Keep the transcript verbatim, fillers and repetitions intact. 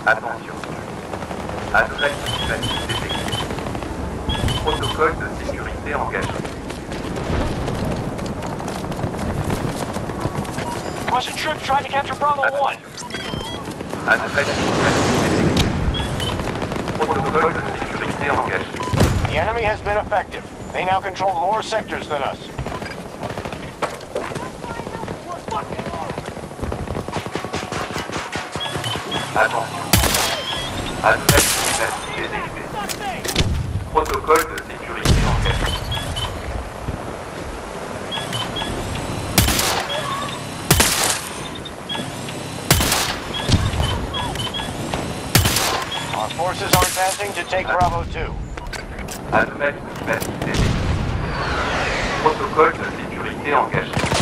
Attention. Anomalie climatique détectée. Protocole de sécurité engagé. Russian troops trying to capture Bravo one. Anomalie climatique détectée. Protocole de sécurité engagé. The enemy has been effective. They now control more sectors than us. Attention. Anomalie climatique détectée. Protocole de sécurité engagé. Our forces are advancing to take Bravo two. Anomalie climatique détectée. Protocole de sécurité engagé.